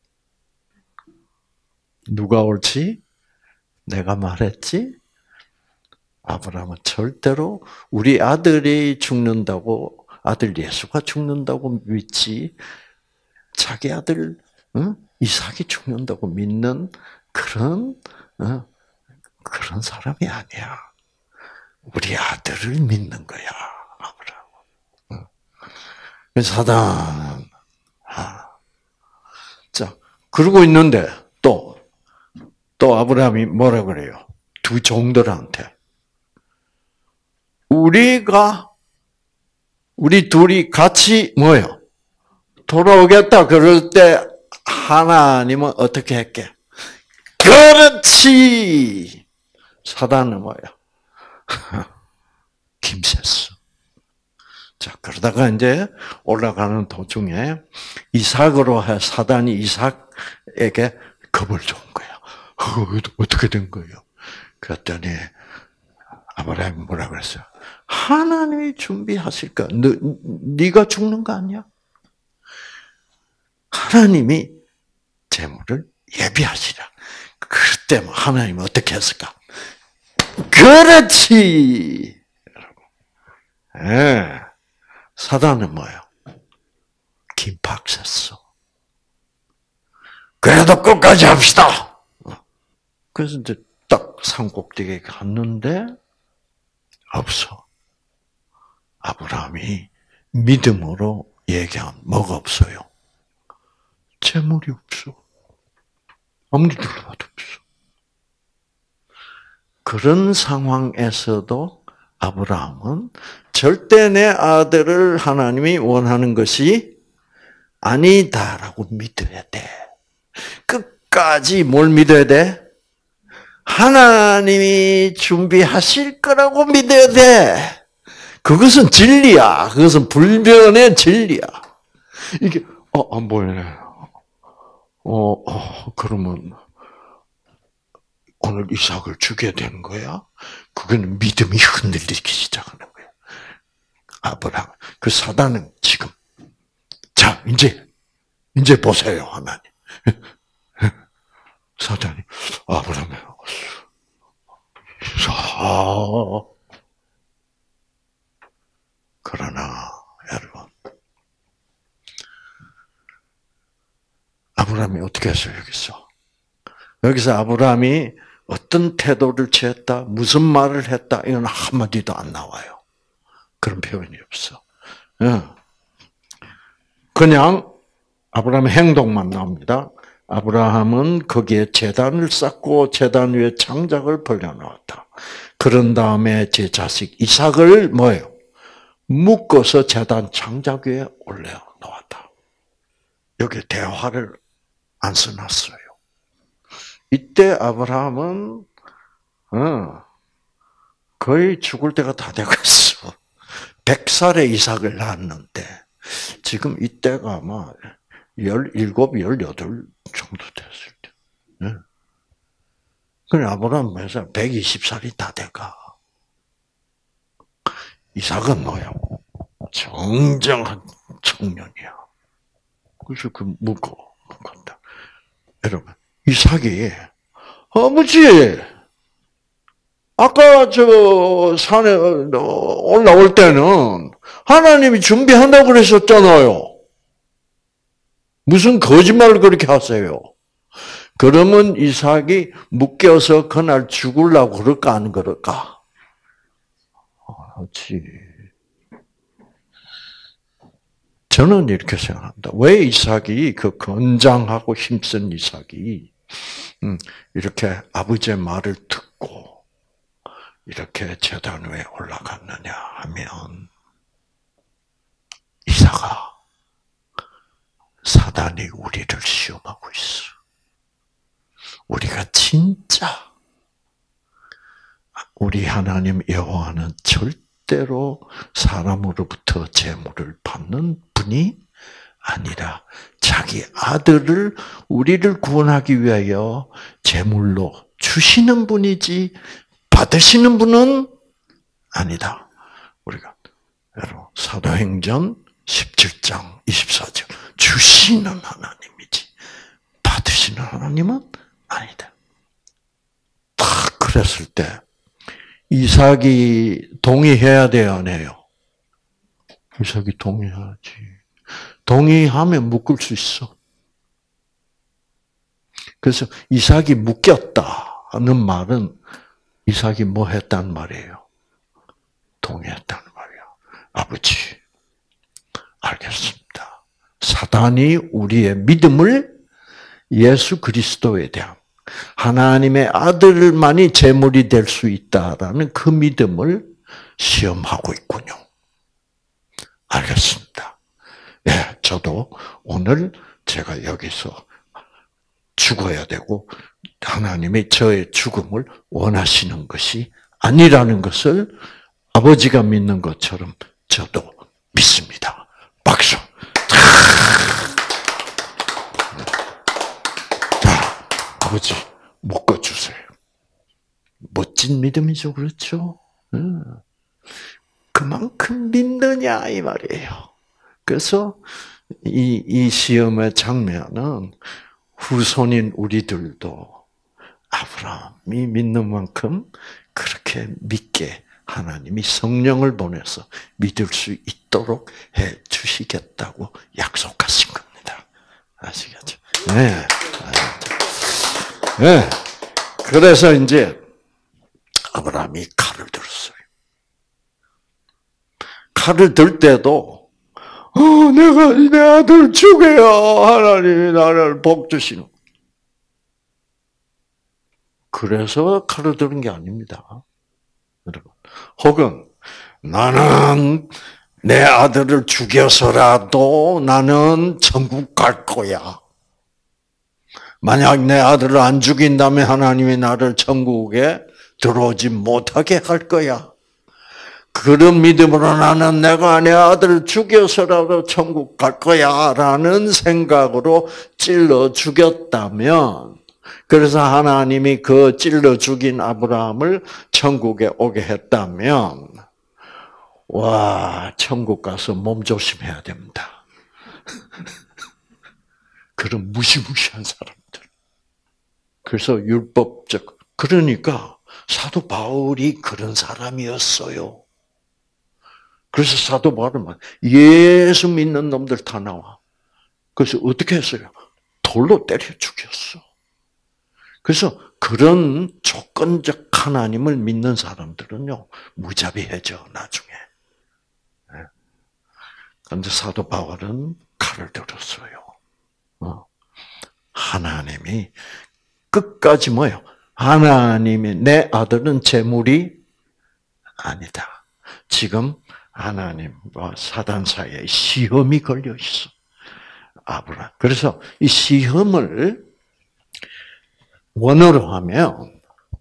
누가 옳지? 내가 말했지? 아브라함은 절대로 우리 아들이 죽는다고, 아들 예수가 죽는다고 믿지, 자기 아들 이삭이 죽는다고 믿는 그런 사람이 아니야. 우리 아들을 믿는 거야, 아브라함은. 사단은 자 그러고 있는데 또 아브라함이 뭐라 그래요? 두 종들한테 우리 둘이 같이 뭐요? 돌아오겠다. 그럴 때 하나님은 어떻게 했게? 그렇지. 사단은 뭐야? 김새수. 자, 그러다가 이제 올라가는 도중에 이삭으로 사단이 이삭에게 겁을 준 거야. 어떻게 된 거예요? 그랬더니 아브라함이 뭐라 그랬어요? 하나님이 준비하실까? 네가 죽는 거 아니야? 하나님이 재물을 예비하시라. 그때 하나님은 어떻게 했을까? 그렇지. 예. 사단은 뭐예요? 김팍했어. 그래도 끝까지 합시다. 그래서 이제 딱 산꼭대기에 갔는데 없어. 아브라함이 믿음으로 얘기한 뭐가 없어요? 재물이 없어. 아무리 들어봐도 없어. 그런 상황에서도 아브라함은 절대 내 아들을 하나님이 원하는 것이 아니다라고 믿어야 돼. 끝까지 뭘 믿어야 돼? 하나님이 준비하실 거라고 믿어야 돼. 그것은 진리야. 그것은 불변의 진리야. 이게 안 보이네. 그러면 오늘 이삭을 죽여야 되는 거야? 그거는 믿음이 흔들리기 시작하는 거야. 아브라함. 그 사단은 지금 자 이제 보세요 하나님. 사단이 아브라함이 그러나 여러분 아브라함이 어떻게 했어요 여기서 아브라함이 어떤 태도를 취했다, 무슨 말을 했다 이건 한마디도 안 나와요. 그런 표현이 없어. 그냥 아브라함의 행동만 나옵니다. 아브라함은 거기에 제단을 쌓고 제단 위에 장작을 벌려놓았다. 그런 다음에 제 자식 이삭을 뭐예요? 묶어서 제단 장작 위에 올려놓았다. 여기 대화를 안 써놨어요. 이때 아브라함은 거의 죽을 때가 다 되었어. 100살에 이삭을 낳았는데 지금 이때가 아마 17, 18 정도 됐을 때. 그래 아브라함 매사 120살이 다 돼가. 이삭은 뭐야? 정정한 청년이야. 그래서 묶어 간다. 여러분, 이삭이 아버지 아까 저 산에 올라올 때는 하나님이 준비한다고 그러셨잖아요. 무슨 거짓말을 그렇게 하세요? 그러면 이삭이 묶여서 그날 죽으려고 그럴까 안 그럴까? 그렇지. 저는 이렇게 생각합니다. 왜 이삭이 그 건장하고 힘쓴 이삭이 이렇게 아버지의 말을 듣고 이렇게 제단 위에 올라갔느냐 하면 이삭아, 사단이 우리를 시험하고 있어. 우리가 진짜 우리 하나님 여호와는 절대로 사람으로부터 재물을 받는 분이 아니라 자기 아들을 우리를 구원하기 위하여 재물로 주시는 분이지 받으시는 분은 아니다. 우리가 여러분 사도행전 17장 24절 주시는 하나님이지 받으시는 하나님은 아니다. 딱 그랬을 때 이삭이 동의해야 돼요, 안 해요? 이삭이 동의하지. 동의하면 묶을 수 있어. 그래서 이삭이 묶였다는 말은 이삭이 뭐 했단 말이에요? 동의했다는 말이에요. 아버지, 알겠습니다. 사단이 우리의 믿음을 예수 그리스도에 대한 하나님의 아들만이 제물이 될 수 있다라는 그 믿음을 시험하고 있군요. 알겠습니다. 예, 저도 오늘 제가 여기서 죽어야 되고 하나님이 저의 죽음을 원하시는 것이 아니라는 것을 아버지가 믿는 것처럼 저도 믿습니다. 박수. 아버지 묶어주세요. 멋진 믿음이죠, 그렇죠? 그만큼 믿느냐 이 말이에요. 그래서 이 시험의 장면은 후손인 우리들도 아브라함이 믿는 만큼 그렇게 믿게 하나님이 성령을 보내서 믿을 수 있도록 해 주시겠다고 약속하신 겁니다. 아시겠죠? 네. 네. 그래서 이제 아브라함이 칼을 들었어요. 칼을 들 때도 내가 내 아들 죽여야 하나님이 나를 복 주시는. 그래서 칼을 드는 게 아닙니다. 여러분. 혹은 나는 내 아들을 죽여서라도 나는 천국 갈 거야. 만약 내 아들을 안 죽인다면 하나님이 나를 천국에 들어오지 못하게 할 거야. 그런 믿음으로 나는 내가 내 아들을 죽여서라도 천국 갈 거야 라는 생각으로 찔러 죽였다면, 그래서 하나님이 그 찔러 죽인 아브라함을 천국에 오게 했다면, 와, 천국 가서 몸조심해야 됩니다. 그런 무시무시한 사람들. 그래서 율법적, 그러니까 사도 바울이 그런 사람이었어요. 그래서 사도 바울은 예수 믿는 놈들 다 나와. 그래서 어떻게 했어요? 돌로 때려 죽였어. 그래서 그런 조건적 하나님을 믿는 사람들은요, 무자비해져, 나중에. 그런데 사도 바울은 칼을 들었어요. 하나님이 끝까지 뭐예요? 하나님이 내 아들은 재물이 아니다. 지금 하나님과 사단 사이에 시험이 걸려 있어. 아브라함. 그래서 이 시험을 원어로 하면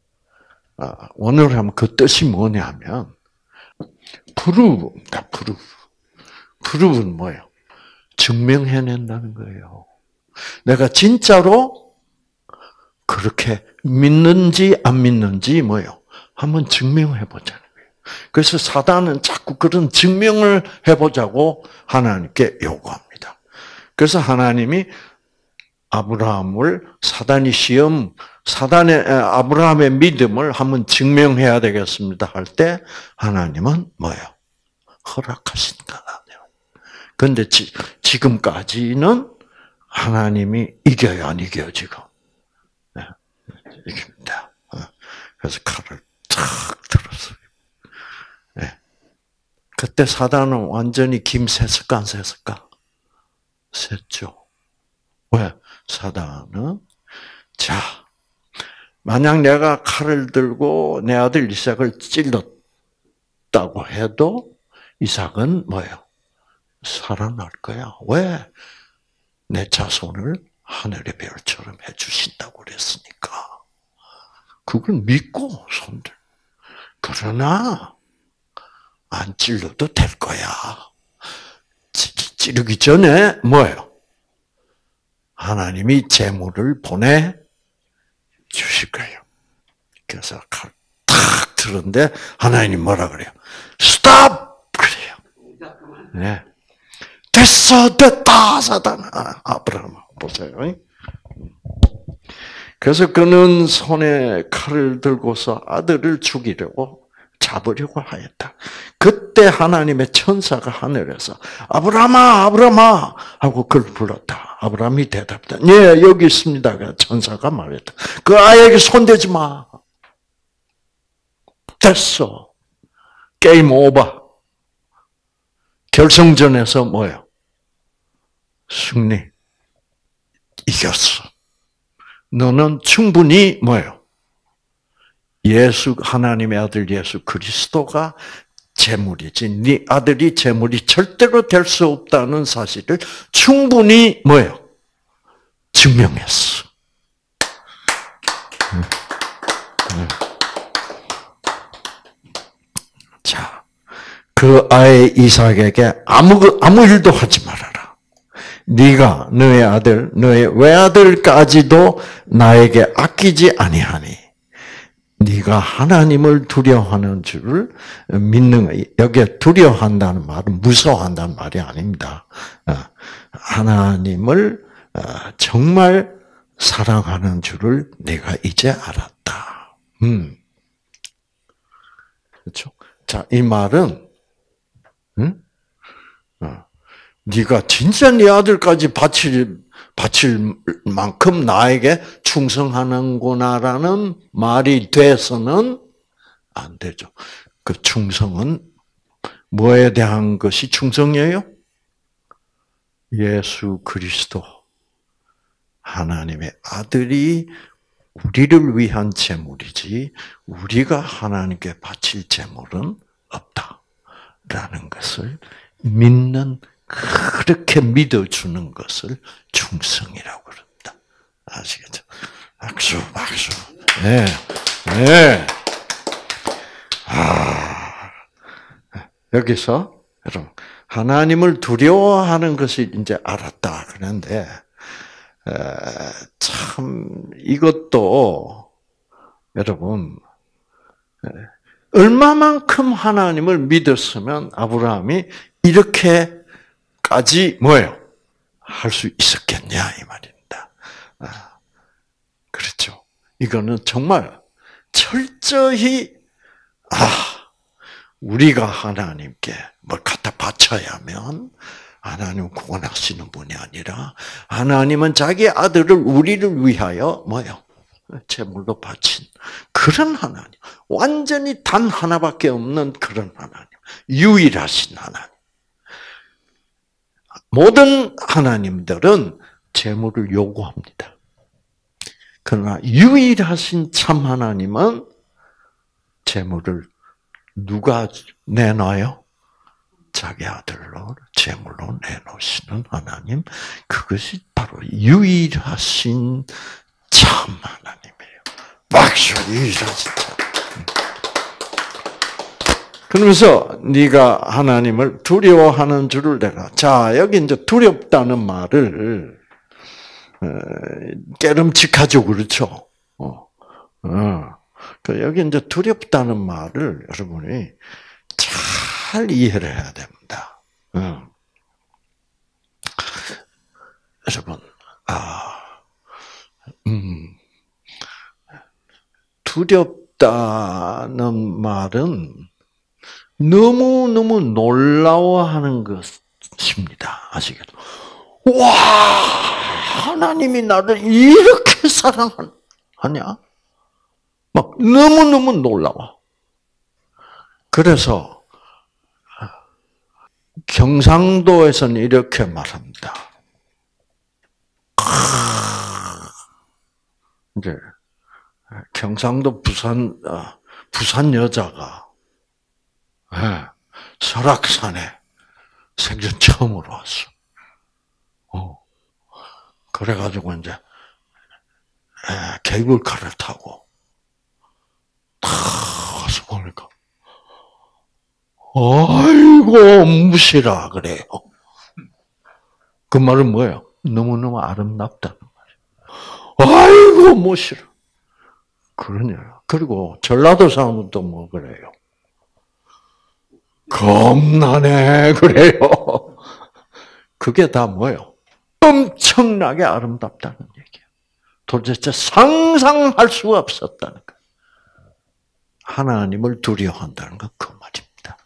그 뜻이 뭐냐면 프루브입니다. 프루브는 뭐예요? 증명해낸다는 거예요. 내가 진짜로 그렇게 믿는지 안 믿는지 뭐예요? 한번 증명해보자는 거예요. 그래서 사단은 자꾸 그런 증명을 해보자고 하나님께 요구합니다. 그래서 하나님이 사단의 아브라함의 믿음을 한번 증명해야 되겠습니다 할 때 하나님은 뭐예요? 허락하신다. 그런데 지금까지는 하나님이 이겨요, 안 이겨요, 지금? 네, 이깁니다. 그래서 칼을 탁 들었어요. 네. 그때 사단은 완전히 김 샜을까, 안 샜을까? 샜죠. 왜? 사단은, 자, 만약 내가 칼을 들고 내 아들 이삭을 찔렀다고 해도 이삭은 뭐예요? 살아날 거야. 왜? 내 자손을 하늘의 별처럼 해주신다고 그랬으니까. 그걸 믿고 손들. 그러나 안 찔러도 될 거야. 찌르기 전에 뭐예요? 하나님이 재물을 보내 주실 거예요. 그래서 칼 탁 들었는데 하나님 뭐라 그래요? 스톱! 그래요. 네. 됐다, 사단아. 아브라함, 보세요. 그래서 그는 손에 칼을 들고서 아들을 죽이려고 잡으려고 하였다. 그때 하나님의 천사가 하늘에서 아브라함아, 아브라함아 하고 그를 불렀다. 아브라함이 대답했다. 예, 여기 있습니다. 천사가 말했다. 그 아이에게 손대지 마. 됐어. 게임 오버. 결승전에서 뭐예요? 승리. 이겼어. 너는 충분히 뭐예요? 하나님의 아들 예수 그리스도가 재물이지. 네 아들이 재물이 절대로 될 수 없다는 사실을 충분히 뭐예요? 증명했어. 자, 그 아이 이삭에게 아무 일도 하지 말아라. 네가 너의 아들, 너의 외아들까지도 나에게 아끼지 아니하니 네가 하나님을 두려워하는 줄을 믿는, 여기에 두려워한다는 말은 무서워한다는 말이 아닙니다. 하나님을 정말 사랑하는 줄을 내가 이제 알았다. 그렇죠? 자, 이 말은 네가 진짜 네 아들까지 바칠 만큼 나에게 충성하는구나라는 말이 돼서는 안 되죠. 그 충성은 뭐에 대한 것이 충성이에요? 예수 그리스도 하나님의 아들이 우리를 위한 제물이지 우리가 하나님께 바칠 제물은 없다라는 것을 믿는, 그렇게 믿어주는 것을 충성이라고 그런다. 아시겠죠? 박수. 네. 여기서 여러분 하나님을 두려워하는 것이 이제 알았다. 그런데 참 이것도 여러분 얼마만큼 하나님을 믿었으면 아브라함이 이렇게까지 뭐예요? 할 수 있었겠냐 이 말입니다. 그렇죠. 이거는 정말 철저히 우리가 하나님께 뭘 갖다 바쳐야면 하나님은 구원하시는 분이 아니라 하나님은 자기 아들을 우리를 위하여 뭐예요? 제물로 바친 그런 하나님. 완전히 단 하나밖에 없는 그런 하나님. 유일하신 하나님. 모든 하나님들은 제물을 요구합니다. 그러나 유일하신 참 하나님은 제물을 누가 내놔요? 자기 아들로 제물로 내놓으시는 하나님, 그것이 바로 유일하신 참 하나님이에요. 박수! 유일하신 참. 그러면서 네가 하나님을 두려워하는 줄을 내가. 자, 여기 이제 두렵다는 말을 깨름칙하죠, 그렇죠? 여기 이제 두렵다는 말을 여러분이 잘 이해를 해야 됩니다. 여러분, 두렵다는 말은 너무너무 놀라워하는 것입니다. 아시겠죠? 와, 하나님이 나를 이렇게 사랑하냐? 막 너무너무 놀라워. 그래서 경상도에서는 이렇게 말합니다. 이제 경상도 부산 여자가 설악산에 생전 처음으로 왔어. 그래가지고 이제 케이블카를 타고 탁 와서 보니까 아이고 무시라 그래요. 그 말은 뭐예요? 너무너무 아름답다는 말이에요. 아이고 무시라. 그러냐. 그리고 전라도 사람도 뭐 그래요. 겁나네 그래요. 그게 다 뭐예요? 엄청나게 아름답다는 얘기예요. 도대체 상상할 수가 없었다는 거예요. 하나님을 두려워한다는 건 그 말입니다.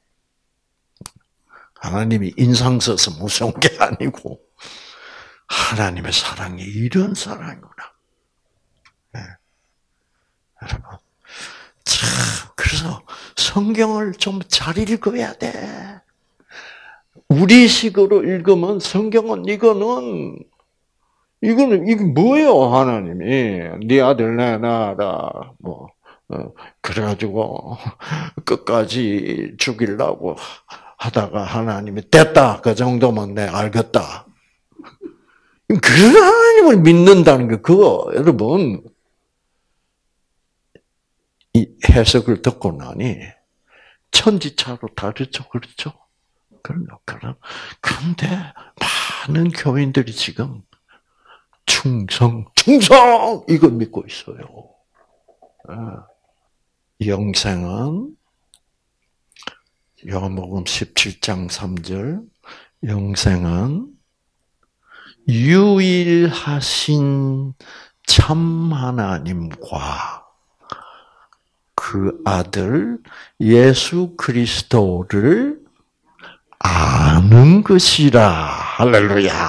하나님이 인상 써서 무서운 게 아니고 하나님의 사랑이 이런 사랑이구나. 네. 여러분, 참 그래서 성경을 좀 잘 읽어야 돼. 우리식으로 읽으면 성경은 이게 뭐예요, 하나님이? 네 아들 내 낳아라. 그래가지고 끝까지 죽이려고 하다가 하나님이 됐다. 그 정도면 내가 알겠다. 그 하나님을 믿는다는 게 그거, 여러분. 이 해석을 듣고 나니 천지차로 다르죠, 그렇죠? 그런데 많은 교인들이 지금 충성 이걸 믿고 있어요. 영생은 요한복음 17장 3절 영생은 유일하신 참 하나님과 그 아들 예수 그리스도를 아는 것이라. 할렐루야.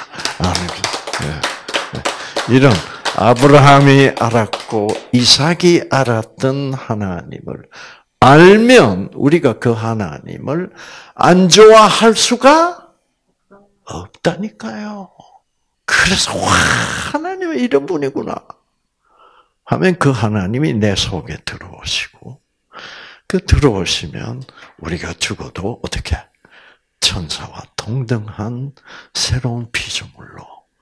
이런 아브라함이 알았고 이삭이 알았던 하나님을 알면 우리가 그 하나님을 안 좋아할 수가 없다니까요. 그래서 하나님은 이런 분이구나 하면 그 하나님이 내 속에 들어오시고 그 들어오시면 우리가 죽어도 어떻게 천사와 동등한 새로운 피조물로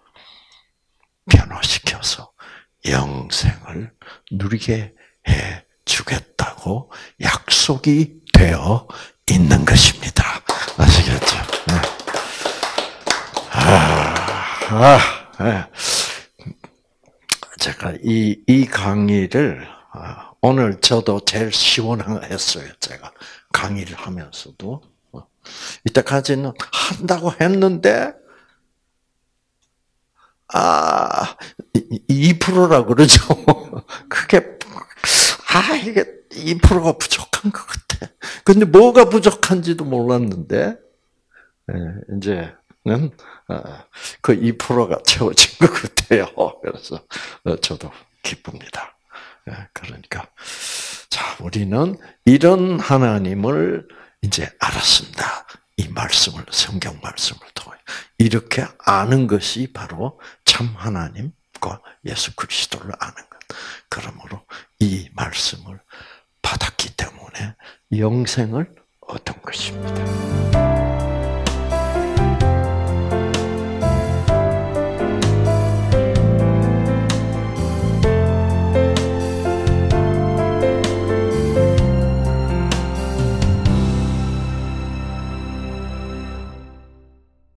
변화시켜서 영생을 누리게 해 주겠다고 약속이 되어 있는 것입니다. 아시겠죠? 네. 제가 이 강의를 오늘 저도 제일 시원했어요. 제가 강의를 하면서도 이때까지는 한다고 했는데 2%라 그러죠. 그게 이게 2%가 부족한 것 같아. 근데 뭐가 부족한지도 몰랐는데 이제는 그 2%가 채워진 것 같아요. 그래서 저도 기쁩니다. 그러니까 자, 우리는 이런 하나님을 이제 알았습니다. 이 말씀을, 성경 말씀을 통해 이렇게 아는 것이 바로 참 하나님과 예수 그리스도를 아는 것. 그러므로 이 말씀을 받았기 때문에 영생을 얻은 것입니다.